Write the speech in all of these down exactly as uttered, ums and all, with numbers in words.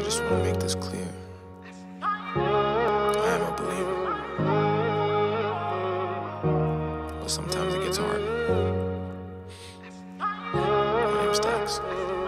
just want to make this clear. I am a believer. But sometimes it gets hard. My name's Dax.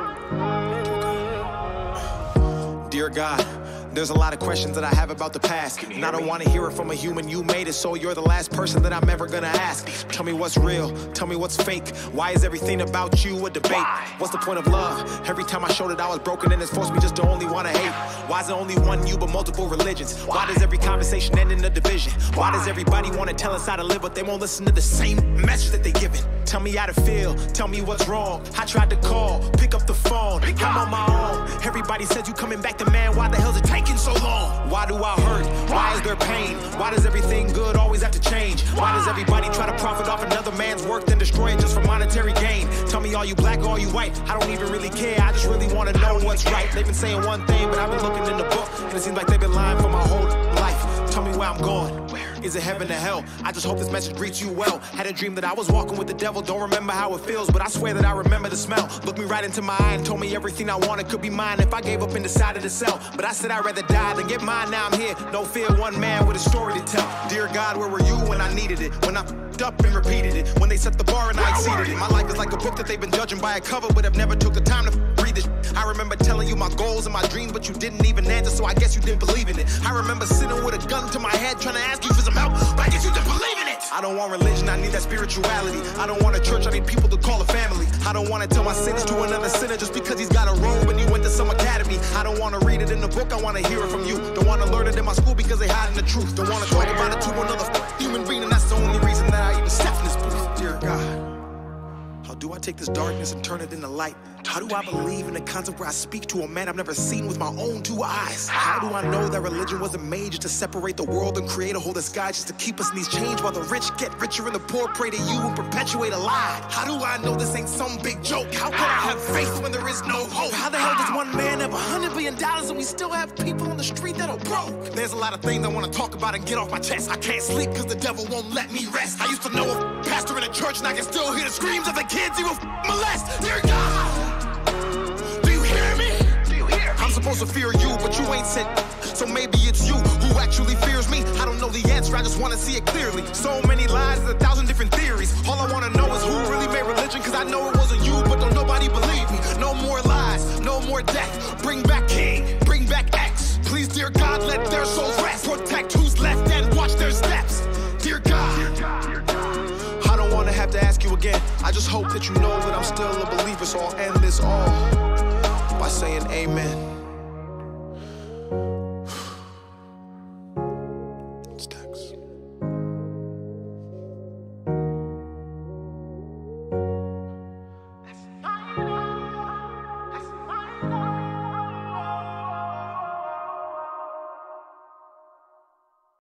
Dear God, there's a lot of questions that I have about the past, and I don't want to hear it from a human. You made it, so you're the last person that I'm ever gonna ask. Tell me what's real, tell me what's fake. Why is everything about you a debate? What's the point of love? Every time I showed it I was broken, and it's forced me just to only want to hate. Why is it only one you but multiple religions? Why does every conversation end in a division? Why does everybody want to tell us how to live, but they won't listen to the same message that they giving? Tell me how to feel, tell me what's wrong. I tried to call, pick up the phone, I'm on my own. Everybody said you coming back to man, why the hell's it taking so long? Why do I hurt? Why is there pain? Why does everything good always have to change? Why does everybody try to profit off another man's work then destroy it just for monetary gain? Tell me, are you black or are you white? I don't even really care, I just really want to know what's right. They've been saying one thing, but I've been looking in the book, and it seems like they've been lying for my whole life. Tell me where I'm going. Is it heaven or hell? I just hope this message greets you well. Had a dream that I was walking with the devil. Don't remember how it feels, but I swear that I remember the smell. Looked me right into my eye and told me everything I wanted could be mine if I gave up and decided to sell. But I said I'd rather die than get mine. Now I'm here, no fear, one man with a story to tell. Dear God, where were you when I needed it? When I f***ed up and repeated it? When they set the bar and I exceeded it? My life is like a book that they've been judging by a cover, but have never took the time to f- read it. I remember telling you my goals and my dreams, but you didn't even answer, so I guess you didn't believe in it. I remember sitting with a gun to my head trying to ask you for some help, but I guess you didn't believe in it. I don't want religion, I need that spirituality. I don't want a church, I need people to call a family. I don't want to tell my sins to another sinner just because he's got a robe and you went to some academy. I don't want to read it in the book, I want to hear it from you. Don't want to learn it in my school because they hiding the truth. Don't want to talk about it to another f- human being, and that's the only reason that I even step in this booth. Dear God, how do I take this darkness and turn it into light? How do I believe in a concept where I speak to a man I've never seen with my own two eyes? How do I know that religion wasn't made just to separate the world and create a whole disguise just to keep us in these chains while the rich get richer and the poor pray to you and perpetuate a lie? How do I know this ain't some big joke? How can I have faith when there is no hope? How the hell does one man have a hundred billion dollars and we still have people on the street that are broke? There's a lot of things I want to talk about and get off my chest. I can't sleep because the devil won't let me rest. I used to know a pastor in a church and I can still hear the screams of the kids he will molest. Dear God, I'm supposed to fear you, but you ain't sent. So maybe it's you who actually fears me. I don't know the answer, I just want to see it clearly. So many lies, a thousand different theories. All I want to know is who really made religion, cause I know it wasn't you, but don't nobody believe me. No more lies, no more death. Bring back King, bring back X. Please, dear God, let their souls rest. Protect who's left and watch their steps. Dear God, I don't want to have to ask you again. I just hope that you know that I'm still a believer, so I'll end this all by saying amen.